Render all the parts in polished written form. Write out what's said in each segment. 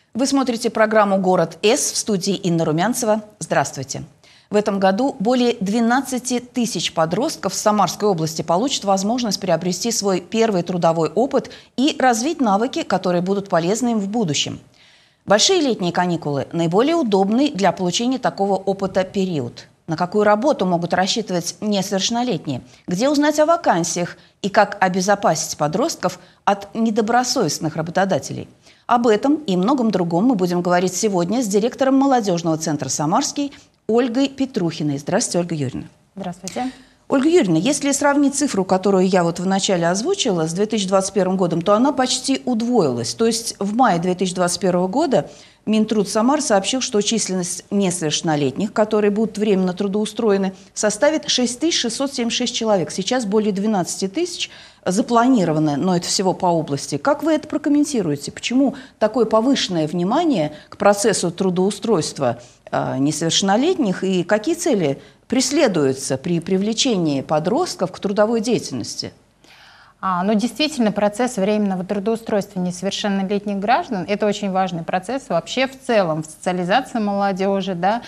Вы смотрите программу «Город С», в студии Инна Румянцева. Здравствуйте. В этом году более 12 тысяч подростков в Самарской области получат возможность приобрести свой первый трудовой опыт и развить навыки, которые будут полезны им в будущем. Большие летние каникулы – наиболее удобный для получения такого опыта период. На какую работу могут рассчитывать несовершеннолетние? Где узнать о вакансиях? И как обезопасить подростков от недобросовестных работодателей? Об этом и многом другом мы будем говорить сегодня с директором молодежного центра «Самарский» Ольгой Петрухиной. Здравствуйте, Ольга Юрьевна. Здравствуйте. Ольга Юрьевна, если сравнить цифру, которую я вначале озвучила, с 2021 годом, то она почти удвоилась. То есть в мае 2021 года Минтруд Самар сообщил, что численность несовершеннолетних, которые будут временно трудоустроены, составит 6676 человек. Сейчас более 12 тысяч запланировано, но это всего по области. Как вы это прокомментируете? Почему такое повышенное внимание к процессу трудоустройства несовершеннолетних и какие цели преследуются при привлечении подростков к трудовой деятельности? Действительно, процесс временного трудоустройства несовершеннолетних граждан – это очень важный процесс вообще в целом в социализации молодежи, да,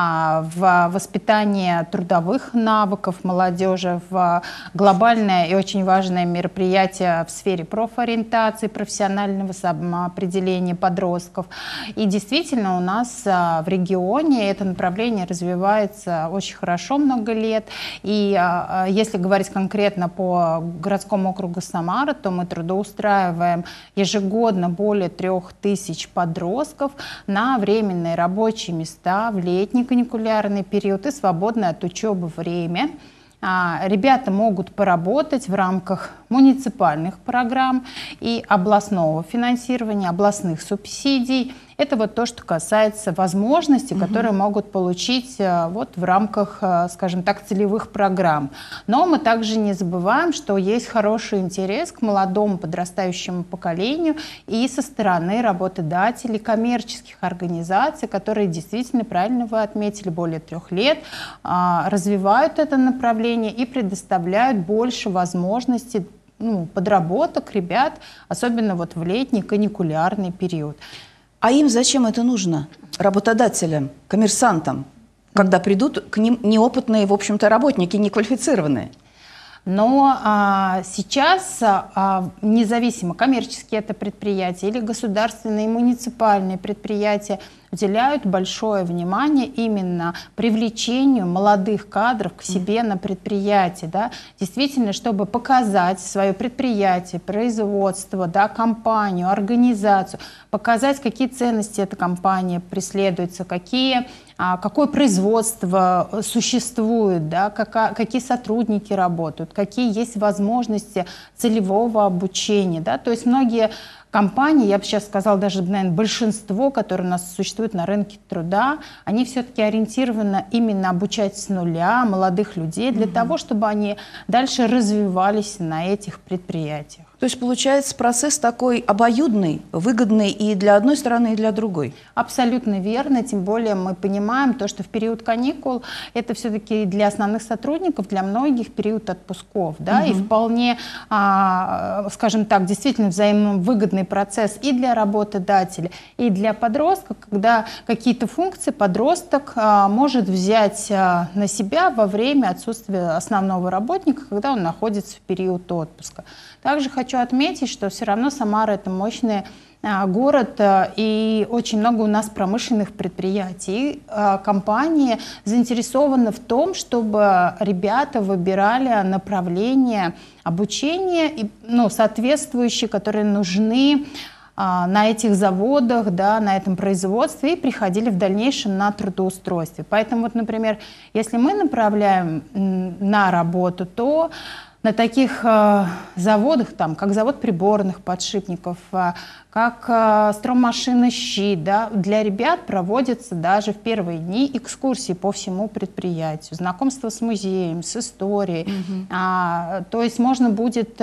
в воспитании трудовых навыков молодежи, в глобальное и очень важное мероприятие в сфере профориентации, профессионального самоопределения подростков. И действительно у нас в регионе это направление развивается очень хорошо много лет. И если говорить конкретно по городскому округу Самара, то мы трудоустраиваем ежегодно более 3000 подростков на временные рабочие места в летний каникулярный период и свободное от учебы время. Ребята могут поработать в рамках муниципальных программ и областного финансирования, областных субсидий. Это вот то, что касается возможностей, которые могут получить вот в рамках, скажем так, целевых программ. Но мы также не забываем, что есть хороший интерес к молодому подрастающему поколению и со стороны работодателей, коммерческих организаций, которые действительно, правильно вы отметили, более 3 лет развивают это направление и предоставляют больше возможностей подработок ребят, особенно вот в летний каникулярный период. А им зачем это нужно? Работодателям, коммерсантам, когда придут к ним неопытные, в общем-то, работники, неквалифицированные? Но сейчас независимо, коммерческие это предприятия или государственные, муниципальные предприятия уделяют большое внимание именно привлечению молодых кадров к себе на предприятие. Да? Действительно, чтобы показать свое предприятие, производство, да, компанию, организацию, показать, какие ценности эта компания преследуется, какое производство существует, да, какие сотрудники работают, какие есть возможности целевого обучения. Да. То есть многие компании, я бы сейчас сказала, даже, наверное, большинство, которые у нас существуют на рынке труда, они все-таки ориентированы именно обучать с нуля молодых людей для того, чтобы они дальше развивались на этих предприятиях. То есть, получается, процесс такой обоюдный, выгодный и для одной стороны, и для другой. Абсолютно верно. Тем более мы понимаем то, что в период каникул это все-таки для основных сотрудников, для многих период отпусков. Да? И вполне, скажем так, действительно взаимовыгодный процесс и для работодателя, и для подростка, когда какие-то функции подросток может взять на себя во время отсутствия основного работника, когда он находится в период отпуска. Также хочу отметить, что все равно Самара – это мощный город, и очень много у нас промышленных предприятий. Компании заинтересованы в том, чтобы ребята выбирали направления обучения, соответствующие, которые нужны на этих заводах, да, на этом производстве, и приходили в дальнейшем на трудоустройство. Поэтому, вот, например, если мы направляем на работу, то на таких заводах, как завод приборных подшипников, как строммашина «Щит», да, для ребят проводятся даже в первые дни экскурсии по всему предприятию, знакомство с музеем, с историей. То есть можно будет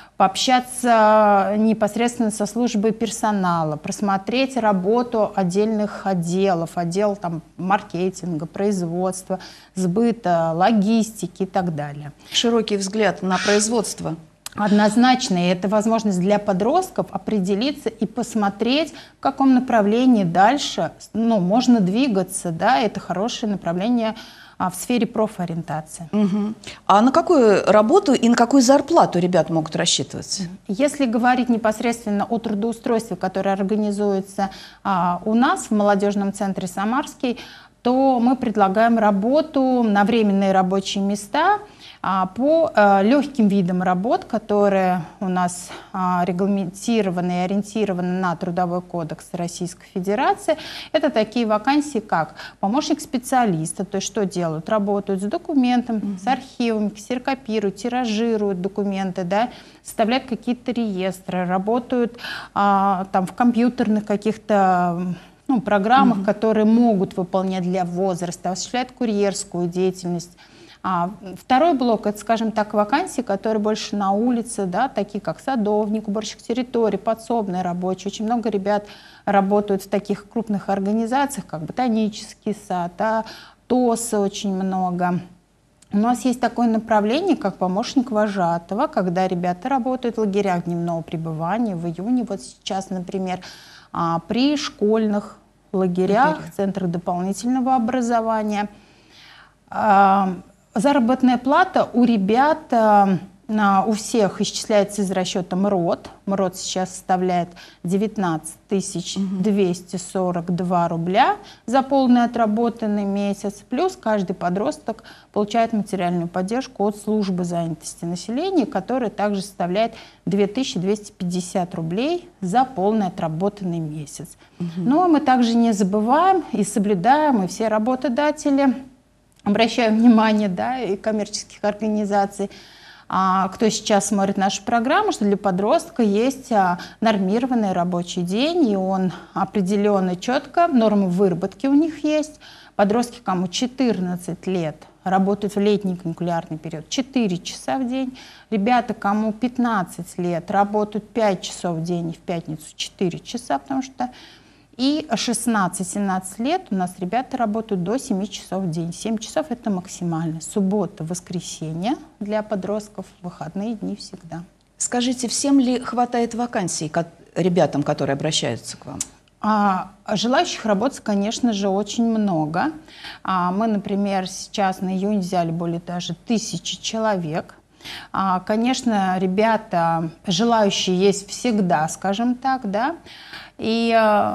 пообщаться непосредственно со службой персонала, просмотреть работу отдельных отделов, отдел маркетинга, производства, сбыта, логистики и так далее. Широкий взгляд на производство. Однозначно, и это возможность для подростков определиться и посмотреть, в каком направлении дальше можно двигаться. Да? Это хорошее направление в сфере профориентации. Угу. А на какую работу и на какую зарплату ребята могут рассчитывать? Если говорить непосредственно о трудоустройстве, которое организуется у нас в молодежном центре «Самарский», то мы предлагаем работу на временные рабочие места по легким видам работ, которые у нас регламентированы и ориентированы на Трудовой кодекс Российской Федерации. Это такие вакансии, как помощник специалиста, то есть что делают? Работают с документом, с архивами, ксерокопируют, тиражируют документы, да, составляют какие-то реестры, работают там в компьютерных каких-то программах, которые могут выполнять для возраста, осуществляют курьерскую деятельность. Второй блок — это, скажем так, вакансии, которые больше на улице, да, такие как садовник, уборщик территории, подсобный рабочий. Очень много ребят работают в таких крупных организациях, как Ботанический сад, да, ТОСы очень много. У нас есть такое направление, как помощник вожатого, когда ребята работают в лагерях дневного пребывания. В июне, вот сейчас, например, при школьных лагерях, центрах дополнительного образования. Заработная плата у ребят, у всех исчисляется из расчета МРОТ. МРОТ сейчас составляет 19 242 рубля за полный отработанный месяц. Плюс каждый подросток получает материальную поддержку от службы занятости населения, которая также составляет 2250 рублей за полный отработанный месяц. Но мы также не забываем и соблюдаем, и все работодатели, обращаю внимание, да, и коммерческих организаций, кто сейчас смотрит нашу программу, что для подростка есть нормированный рабочий день, и он определенно четко, нормы выработки у них есть. Подростки, кому 14 лет, работают в летний каникулярный период 4 часа в день. Ребята, кому 15 лет, работают 5 часов в день и в пятницу 4 часа, потому что и 16-17 лет у нас ребята работают до 7 часов в день. 7 часов — это максимально. Суббота, воскресенье для подростков, выходные дни всегда. Скажите, всем ли хватает вакансий ребятам, которые обращаются к вам? Желающих работать, конечно же, очень много. Мы, например, сейчас на июнь взяли более даже 1000 человек. Конечно, ребята желающие есть всегда, скажем так, да. И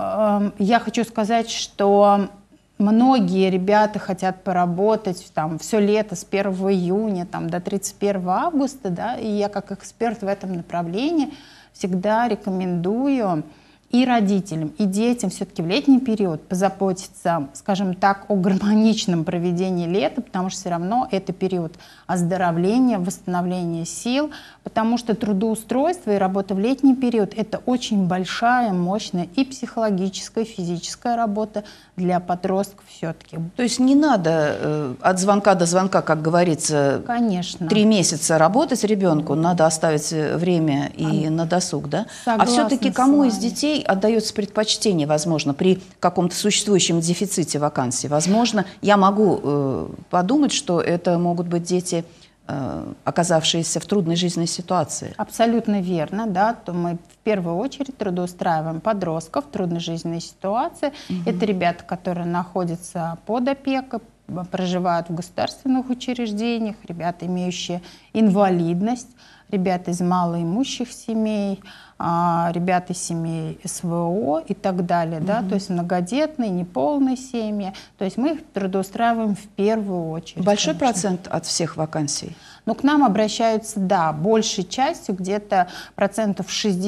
я хочу сказать, что многие ребята хотят поработать там все лето с 1 июня там, до 31 августа, да, и я как эксперт в этом направлении всегда рекомендую и родителям, и детям все-таки в летний период позаботиться, скажем так, о гармоничном проведении лета, потому что все равно это период оздоровления, восстановления сил, потому что трудоустройство и работа в летний период — это очень большая, мощная и психологическая, и физическая работа для подростков все-таки. То есть не надо от звонка до звонка, как говорится, конечно, 3 месяца работать ребенку, надо оставить время и на досуг, да? А все-таки кому из детей отдается предпочтение, возможно, при каком-то существующем дефиците вакансий? Возможно, я могу подумать, что это могут быть дети, оказавшиеся в трудной жизненной ситуации. Абсолютно верно, да, то мы в первую очередь трудоустраиваем подростков в трудной жизненной ситуации. Это ребята, которые находятся под опекой, проживают в государственных учреждениях, ребята, имеющие инвалидность, ребята из малоимущих семей, ребята из семей СВО и так далее, да, то есть многодетные, неполные семьи. То есть мы их трудоустраиваем в первую очередь. Большой процент от всех вакансий? Но к нам обращаются, да, большей частью, где-то процентов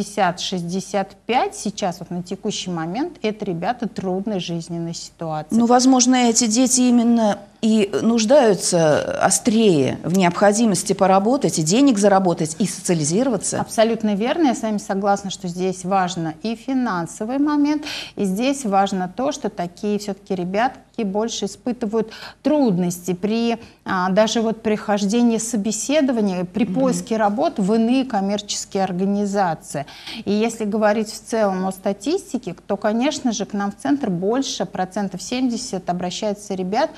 60-65 сейчас, вот на текущий момент, это ребята трудной жизненной ситуации. Ну, возможно, эти дети именно и нуждаются острее в необходимости поработать, и денег заработать, и социализироваться. Абсолютно верно, я с вами согласна, что здесь важно и финансовый момент, и здесь важно то, что такие все-таки ребятки больше испытывают трудности при даже вот прихождении собеседования, при поиске работ в иные коммерческие организации. И если говорить в целом о статистике, то, конечно же, к нам в центр больше, процентов 70 обращаются ребят, кому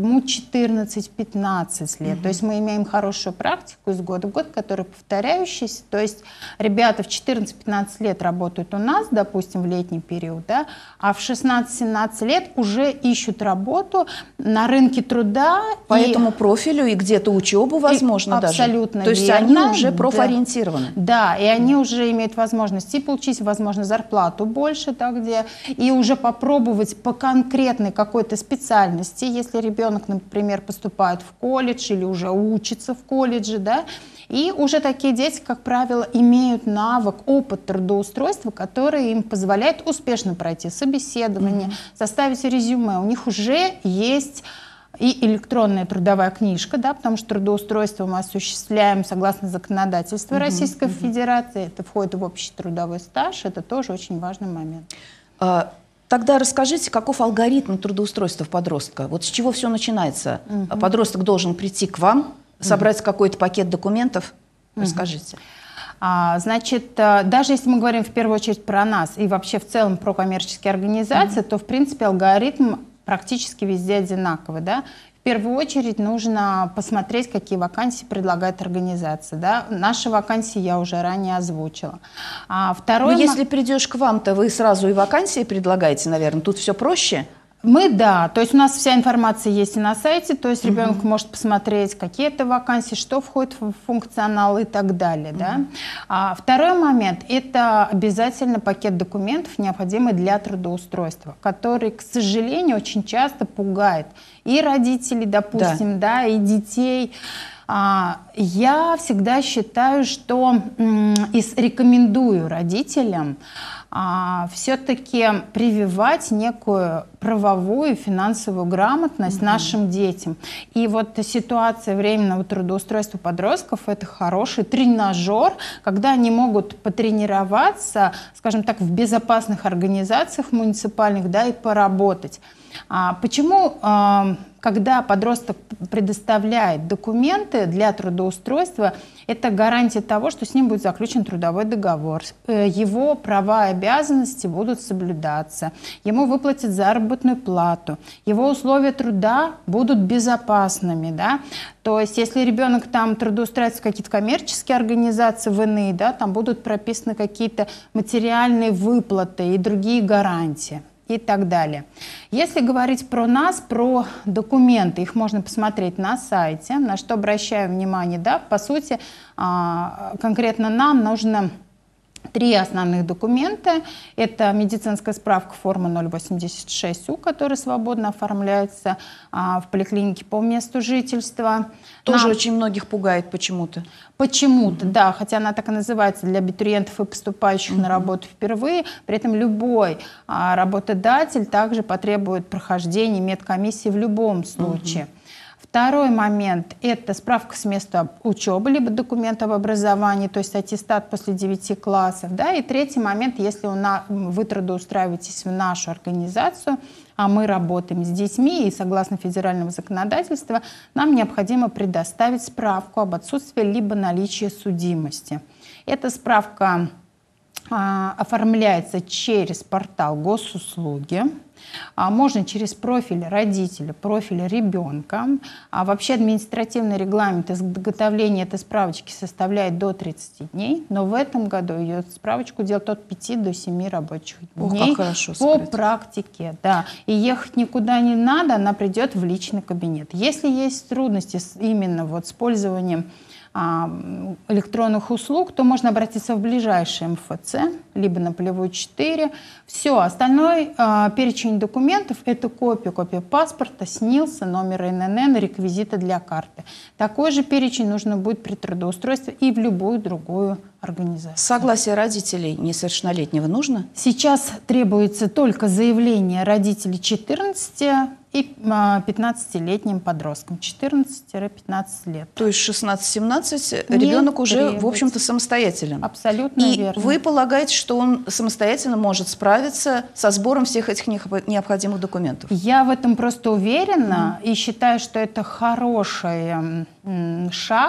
кому 14-15 лет. То есть мы имеем хорошую практику из года в год, которая повторяющаяся. То есть ребята в 14-15 лет работают у нас, допустим, в летний период, да, а в 16-17 лет уже ищут работу на рынке труда. По этому профилю и где-то учебу, возможно, даже. Абсолютно То есть верно. они уже профориентированы. Да, и они уже имеют возможность и получить, возможно, зарплату больше, да, где, и уже попробовать по конкретной какой-то специальности, если ребенок, например, поступает в колледж или уже учится в колледже, да, и уже такие дети, как правило, имеют навык, опыт трудоустройства, который им позволяет успешно пройти собеседование, составить резюме. У них уже есть и электронная трудовая книжка, да, потому что трудоустройство мы осуществляем согласно законодательству Российской Федерации. Это входит в общий трудовой стаж, это тоже очень важный момент. Тогда расскажите, каков алгоритм трудоустройства подростка? Вот с чего все начинается? Подросток должен прийти к вам, собрать какой-то пакет документов? Расскажите. Значит, даже если мы говорим в первую очередь про нас и вообще в целом про коммерческие организации, то, в принципе, алгоритм практически везде одинаковый, да. В первую очередь нужно посмотреть, какие вакансии предлагает организация, да. Наши вакансии я уже ранее озвучила. Но если придешь к вам-то, вы сразу и вакансии предлагаете, наверное, тут все проще? Да, то есть у нас вся информация есть и на сайте, то есть ребенок может посмотреть, какие это вакансии, что входит в функционал и так далее. Да? Второй момент – это обязательно пакет документов, необходимый для трудоустройства, который, к сожалению, очень часто пугает и родителей, допустим, да, и детей. Я всегда считаю, что и рекомендую родителям все-таки прививать некую правовую и финансовую грамотность нашим детям. И вот ситуация временного трудоустройства подростков – это хороший тренажер, когда они могут потренироваться, скажем так, в безопасных организациях муниципальных, да, и поработать. Почему, когда подросток предоставляет документы для трудоустройства, это гарантия того, что с ним будет заключен трудовой договор, его права и обязанности будут соблюдаться, ему выплатят заработную плату, его условия труда будут безопасными, да? То есть если ребенок там трудоустраивается в какие-то коммерческие организации, в иные, да, там будут прописаны какие-то материальные выплаты и другие гарантии и так далее. Если говорить про нас, про документы, их можно посмотреть на сайте, на что обращаю внимание, да, по сути, конкретно нам нужно 3 основных документа. Это медицинская справка форма 086У, которая свободно оформляется в поликлинике по месту жительства. Тоже очень многих пугает почему-то. Почему-то, да, хотя она так и называется для абитуриентов и поступающих на работу впервые. При этом любой работодатель также потребует прохождения медкомиссии в любом случае. Второй момент – это справка с места учебы, либо документ об образовании, то есть аттестат после 9 классов. Да? И третий момент, если вы трудоустраиваетесь в нашу организацию, а мы работаем с детьми, и согласно федерального законодательства, нам необходимо предоставить справку об отсутствии либо наличии судимости. Эта справка оформляется через портал госуслуги. Можно через профиль родителя, профиль ребенка. Вообще административный регламент изготовления этой справочки составляет до 30 дней, но в этом году ее справочку делают от 5 до 7 рабочих дней. Как хорошо, по практике, да. И ехать никуда не надо, она придет в личный кабинет. Если есть трудности именно вот с пользованием электронных услуг, то можно обратиться в ближайший МФЦ, либо на Полевую 4. Все, остальной перечень документов – это копия паспорта, СНИЛСа, номера ИНН, реквизиты для карты. Такой же перечень нужно будет при трудоустройстве и в любую другую организацию. Согласие родителей несовершеннолетнего нужно? Сейчас требуется только заявление родителей 14 и 15-летним подросткам, 14-15 лет. То есть 16-17 ребенок уже, в общем-то, самостоятелен. Абсолютно верно. И вы полагаете, что он самостоятельно может справиться со сбором всех этих необходимых документов? Я в этом просто уверена и считаю, что это хороший шаг,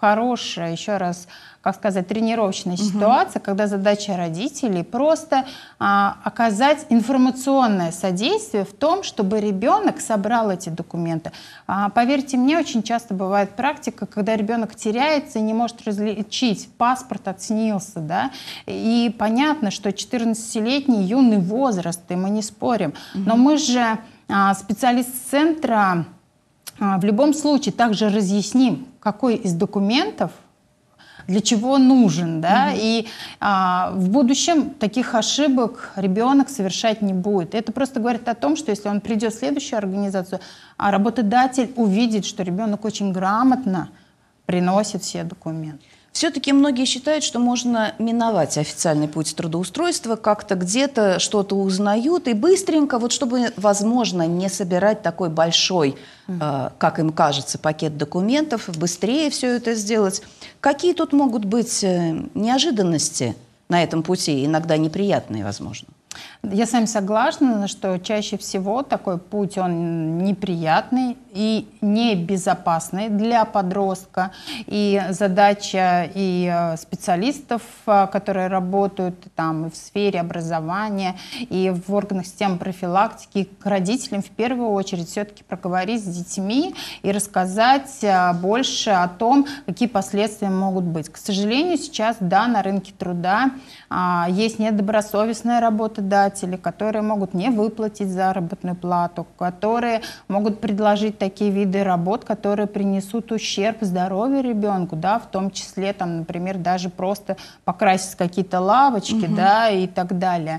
хорошая, еще раз, как сказать, тренировочная ситуация, когда задача родителей просто оказать информационное содействие в том, чтобы ребенок собрал эти документы. Поверьте мне, очень часто бывает практика, когда ребенок теряется и не может различить, паспорт отснился, да, и понятно, что 14-летний юный возраст, и мы не спорим, но мы же, специалист центра, в любом случае также разъясним, какой из документов для чего он нужен, да, и в будущем таких ошибок ребенок совершать не будет. Это просто говорит о том, что если он придет в следующую организацию, работодатель увидит, что ребенок очень грамотно приносит все документы. Все-таки многие считают, что можно миновать официальный путь трудоустройства, как-то где-то что-то узнают и быстренько, вот чтобы, возможно, не собирать такой большой, как им кажется, пакет документов, быстрее все это сделать. Какие тут могут быть неожиданности на этом пути, иногда неприятные, возможно? Я с вами согласна, что чаще всего такой путь, он неприятный и небезопасный для подростка. И задача и специалистов, которые работают там и в сфере образования, и в органах системы профилактики, и к родителям в первую очередь все-таки проговорить с детьми и рассказать больше о том, какие последствия могут быть. К сожалению, сейчас, да, на рынке труда есть недобросовестная работодатели, которые могут не выплатить заработную плату, которые могут предложить такие виды работ, которые принесут ущерб здоровью ребенку, да, в том числе, там, например, даже просто покрасить какие-то лавочки, да, и так далее.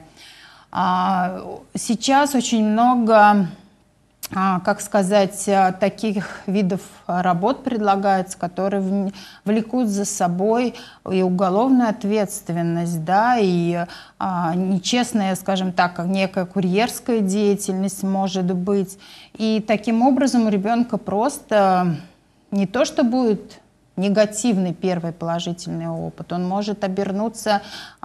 Сейчас очень много, как сказать, таких видов работ предлагается, которые влекут за собой и уголовную ответственность, да, и нечестная, скажем так, некая курьерская деятельность может быть. И таким образом у ребенка просто не то, что будет негативный первый положительный опыт, он может обернуться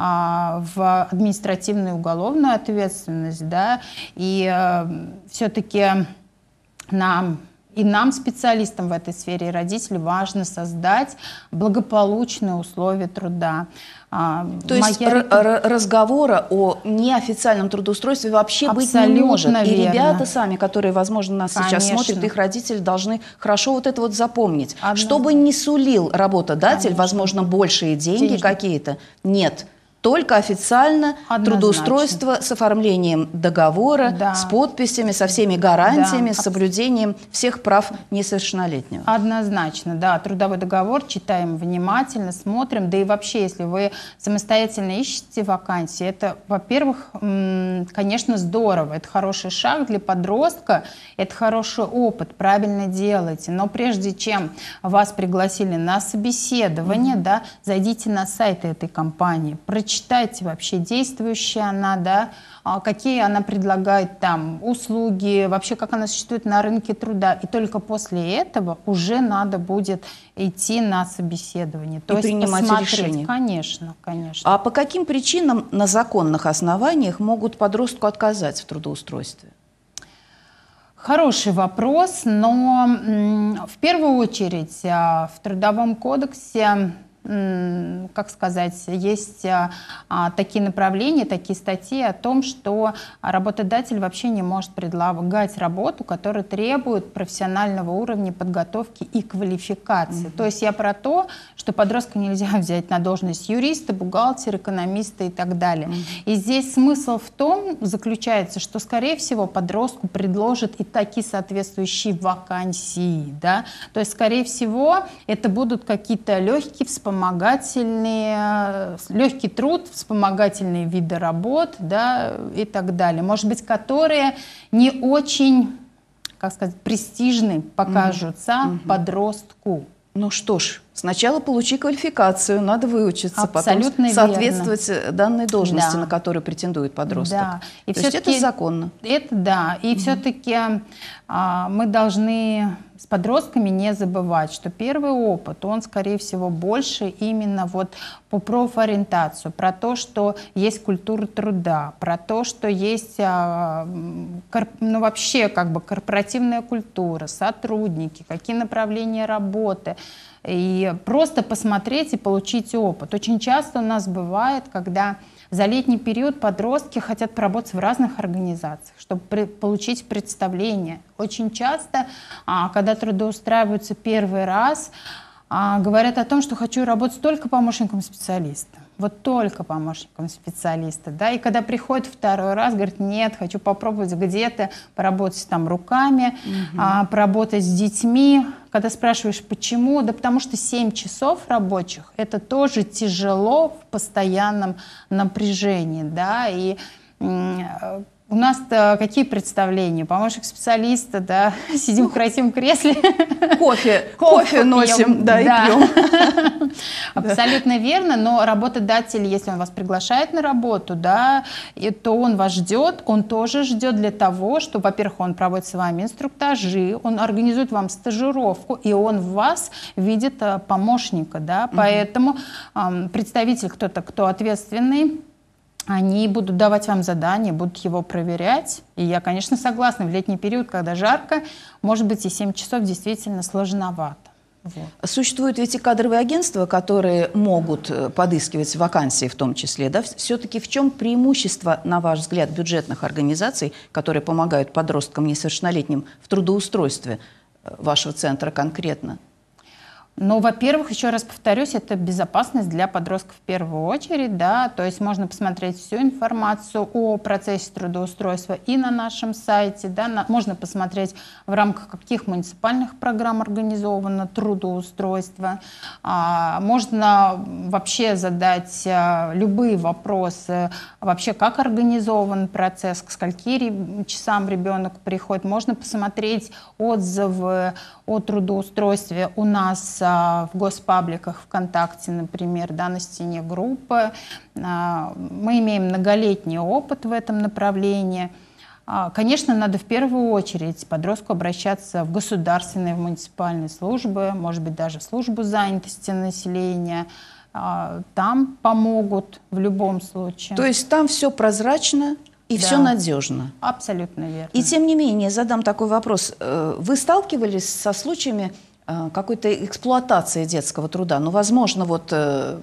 в административную уголовную ответственность, да, и все-таки нам, специалистам в этой сфере, и родителям, важно создать благополучные условия труда. То есть разговора о неофициальном трудоустройстве вообще быть не может. Верно. И ребята сами, которые, возможно, нас сейчас Конечно. смотрят, их родители должны хорошо вот это вот запомнить. Чтобы не сулил работодатель, Конечно. возможно, большие деньги какие-то, нет. Только официально трудоустройство с оформлением договора, да. с подписями, со всеми гарантиями, да. с соблюдением всех прав несовершеннолетнего. Однозначно, да. Трудовой договор читаем внимательно, смотрим. Да и вообще, если вы самостоятельно ищете вакансии, это, во-первых, конечно, здорово. Это хороший шаг для подростка, это хороший опыт, правильно делаете. Но прежде чем вас пригласили на собеседование, да, зайдите на сайт этой компании, прочитайте вообще, действующая она, да, какие она предлагает там услуги, вообще как она существует на рынке труда. И только после этого уже надо будет идти на собеседование. То есть принимать решение. Конечно, конечно. А по каким причинам на законных основаниях могут подростку отказать в трудоустройстве? Хороший вопрос, но в первую очередь в Трудовом кодексе, как сказать, есть такие направления, такие статьи о том, что работодатель вообще не может предлагать работу, которая требует профессионального уровня подготовки и квалификации. То есть я про то, что подростка нельзя взять на должность юриста, бухгалтера, экономиста и так далее. И здесь смысл в том заключается, что, скорее всего, подростку предложат и такие соответствующие вакансии. Да? То есть, скорее всего, это будут какие-то легкие легкий труд, вспомогательные виды работ, да, и так далее. Может быть, которые не очень, как сказать, престижны покажутся подростку. Ну что ж, сначала получи квалификацию, надо выучиться, Абсолютно потом соответствовать данной должности, да. на которую претендует подросток. Да. И то есть это законно. Это да. И все-таки мы должны с подростками не забывать, что первый опыт, он, скорее всего, больше именно вот по профориентацию, про то, что есть культура труда, про то, что есть вообще как бы корпоративная культура, сотрудники, какие направления работы. и просто посмотреть и получить опыт. Очень часто у нас бывает, когда за летний период подростки хотят поработать в разных организациях, чтобы получить представление. Очень часто, когда трудоустраиваются первый раз, говорят о том, что хочу работать только помощником специалиста. Вот только помощником специалиста, да, и когда приходит второй раз, говорит, нет, хочу попробовать где-то поработать там руками, поработать с детьми. Когда спрашиваешь, почему, да потому что 7 часов рабочих, это тоже тяжело в постоянном напряжении, да, и у нас-то какие представления? Помощник специалиста, да, сидим в красивом кресле. Кофе носим, да, и пьем. Абсолютно верно, но работодатель, если он вас приглашает на работу, да, то он вас ждет, он тоже ждет для того, что, во-первых, он проводит с вами инструктажи, он организует вам стажировку, и он в вас видит помощника, да, поэтому представитель, кто ответственный, они будут давать вам задания, будут его проверять. И я, конечно, согласна, в летний период, когда жарко, может быть, и 7 часов действительно сложновато. Вот. Существуют ведь и кадровые агентства, которые могут подыскивать вакансии в том числе. Да? Все-таки в чем преимущество, на ваш взгляд, бюджетных организаций, которые помогают подросткам несовершеннолетним в трудоустройстве вашего центра конкретно? Ну, во-первых, еще раз повторюсь, это безопасность для подростков в первую очередь, да, то есть можно посмотреть всю информацию о процессе трудоустройства и на нашем сайте, да, можно посмотреть, в рамках каких муниципальных программ организовано трудоустройство, можно вообще задать любые вопросы, вообще как организован процесс, к скольки часам ребенок приходит, можно посмотреть отзывы о трудоустройстве у нас в госпабликах ВКонтакте, например, да, на стене группы. Мы имеем многолетний опыт в этом направлении. Конечно, надо в первую очередь подростку обращаться в государственные, в муниципальные службы, может быть, даже в службу занятости населения. Там помогут в любом случае. То есть там все прозрачно и да, все надежно? Абсолютно верно. И тем не менее, задам такой вопрос. Вы сталкивались со случаями какой-то эксплуатации детского труда? Ну, возможно, вот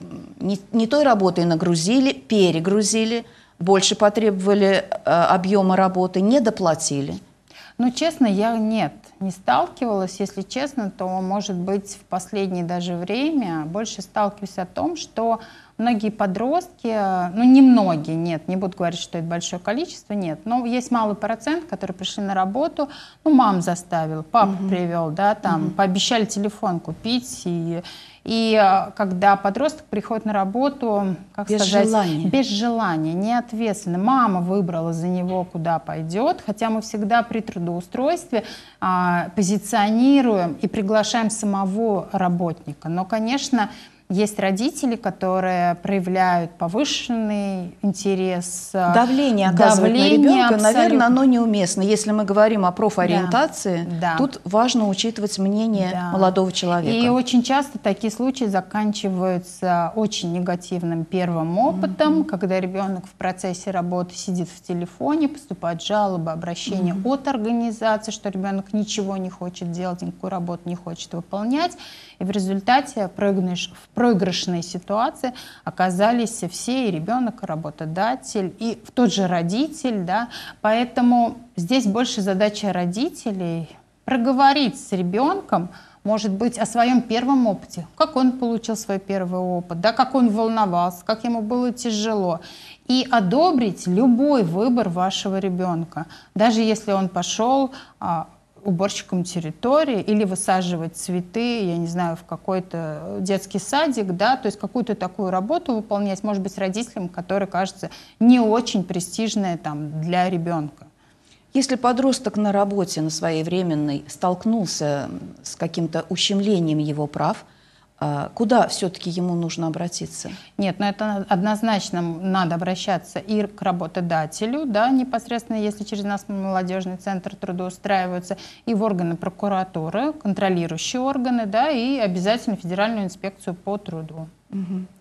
не той работой нагрузили, перегрузили, больше потребовали объема работы, не доплатили? Ну, честно, я не сталкивалась. Если честно, то, может быть, в последнее даже время больше сталкиваюсь о том, что многие подростки, ну, не многие, нет, не буду говорить, что это большое количество, нет, но есть малый процент, которые пришли на работу, ну, мам заставил, папа привел, да, там, пообещали телефон купить, и когда подросток приходит на работу, как без сказать, желания. Без желания, неответственно. Мама выбрала за него, куда пойдет, хотя мы всегда при трудоустройстве позиционируем и приглашаем самого работника. Но, конечно, есть родители, которые проявляют повышенный интерес. Давление оказывать на ребенка, наверное, оно неуместно. Если мы говорим о профориентации, тут важно учитывать мнение молодого человека. И очень часто такие случаи заканчиваются очень негативным первым опытом, когда ребенок в процессе работы сидит в телефоне, поступают жалобы, обращения от организации, что ребенок ничего не хочет делать, никакую работу не хочет выполнять. И в результате в проигрышной ситуации оказались все, и ребенок, и работодатель, и тот же родитель. Да? Поэтому здесь больше задача родителей проговорить с ребенком, может быть, о своем первом опыте, как он получил свой первый опыт, да, как он волновался, как ему было тяжело. И одобрить любой выбор вашего ребенка, даже если он пошел уборщиком территории или высаживать цветы, я не знаю, в какой-то детский садик, да, то есть какую-то такую работу выполнять, может быть, родителям, которая кажется не очень престижная там, для ребенка. Если подросток на работе, на своей временной, столкнулся с каким-то ущемлением его прав, куда все-таки ему нужно обратиться? Нет, но это однозначно надо обращаться и к работодателю, да, непосредственно, если через нас молодежный центр трудоустраиваются, и в органы прокуратуры, контролирующие органы, да, и обязательно Федеральную инспекцию по труду.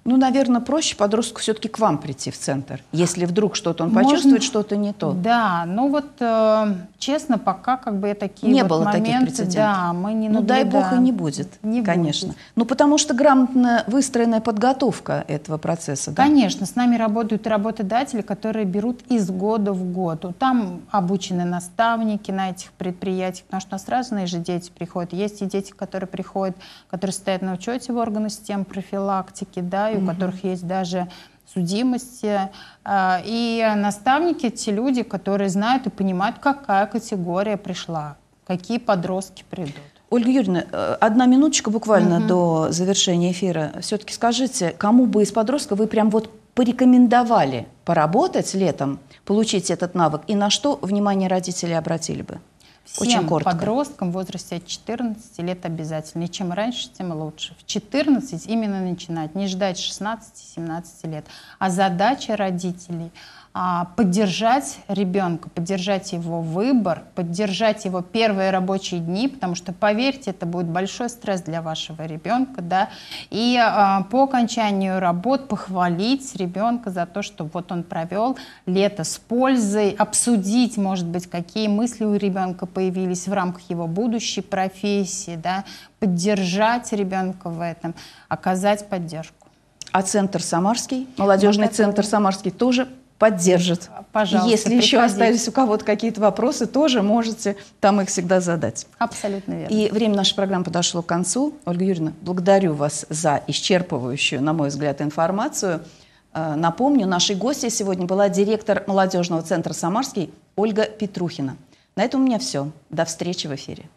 Ну, наверное, проще подростку все-таки к вам прийти в центр, если вдруг что-то он почувствует, что-то не то. Да, ну вот честно, пока как бы такие не вот было моменты, таких прецедентов. да, мы не наблюдаем. Ну, дай бог и не будет, конечно. Будет. Ну, потому что грамотно выстроенная подготовка этого процесса. Да? Конечно, с нами работают работодатели, которые берут из года в год. Там обучены наставники на этих предприятиях, потому что у нас разные же дети приходят. Есть и дети, которые приходят, которые стоят на учете в органы системы профилактики, да, и у которых есть даже судимости. И наставники — те люди, которые знают и понимают, какая категория пришла, какие подростки придут. Ольга Юрьевна, одна минуточка буквально до завершения эфира. Все-таки скажите, кому бы из подростков вы прям вот порекомендовали поработать летом, получить этот навык, и на что внимание родителей обратили бы? Всем подросткам в возрасте от 14 лет обязательно. И чем раньше, тем лучше. В 14 именно начинать, не ждать 16-17 лет. А задача родителей — поддержать ребенка, поддержать его выбор, поддержать его первые рабочие дни, потому что, поверьте, это будет большой стресс для вашего ребенка, да, и по окончанию работ похвалить ребенка за то, что вот он провел лето с пользой, обсудить, может быть, какие мысли у ребенка появились в рамках его будущей профессии, да, поддержать ребенка в этом, оказать поддержку. А центр Самарский, молодежный центр Самарский тоже поддержит. Пожалуйста, если еще приходите. остались у кого-то какие-то вопросы, тоже можете там их всегда задать. Абсолютно верно. И время нашей программы подошло к концу. Ольга Юрьевна, благодарю вас за исчерпывающую, на мой взгляд, информацию. Напомню, нашей гостьей сегодня была директор молодежного центра «Самарский» Ольга Петрухина. На этом у меня все. До встречи в эфире.